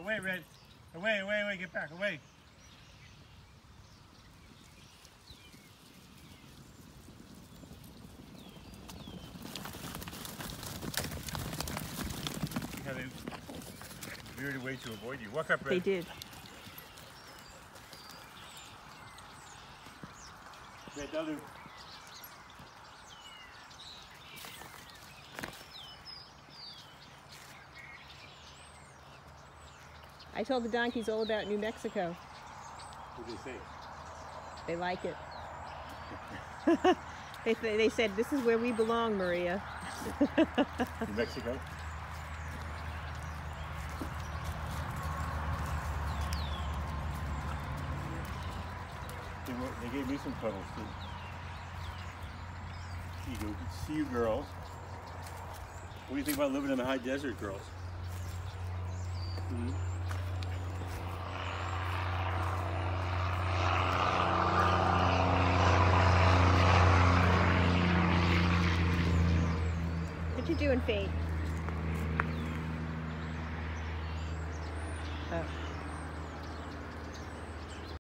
Away, Red. Away, away, away. Get back. Away. See how they veered away to avoid you. Walk up, Red. They did. Red, W. I told the donkeys all about New Mexico. What did they say? They like it. They said, this is where we belong, Maria. New Mexico? They gave me some puddles too. See you girls. What do you think about living in the high desert, girls? Mm-hmm. What you doing, Fate? Oh.